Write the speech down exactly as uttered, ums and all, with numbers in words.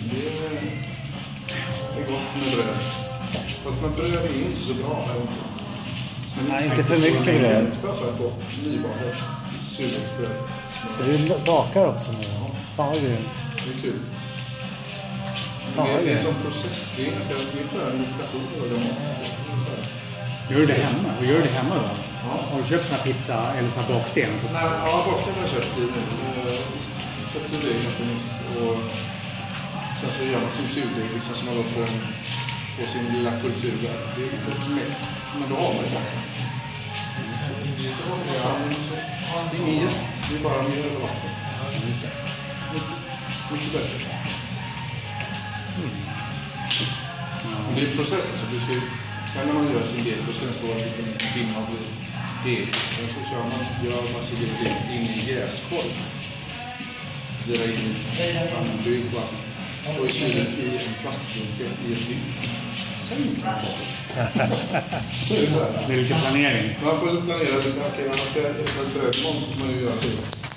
Det är, det är gott med bröd. Fast med bröd är inte så bra här också. Men nej, inte för mycket bröd. Ofta så här på nybakat surdegsbröd. Så du bakar också nu? Ja. Fan vad grymt. Det är kul. Fan, det, är, det är det. som process. Det är ganska skön meditation. Gör du det hemma? Och gör du det hemma då? Ja. Har du köpt sån här pizza eller sån här baksten? Så... Nej, ja, baksten har jag köpt i nu. Jag köpte det ganska nyss. Och sen så gör man sin surdeg liksom som man då får, får sin lilla kultur där. Det är lite mer. Men då har man det ganska. Så har man fram det är ingen gäst. Det är bara mjöl och vatten. Mycket, mycket bättre. Mm. Men det är processen så du ska ju, sen när man gör sin deg då ska den stå en liten timme och bli deg. Sen så kör man, gör massa grejer in i jäskorv. Vira in i pannbygg och stå i kylen i en plastbunke i ett dygn. Sen kan man det är så här. Det är lite planering. Man får planera lite. Okej, man ska äta ett bröd så får man ju göra det.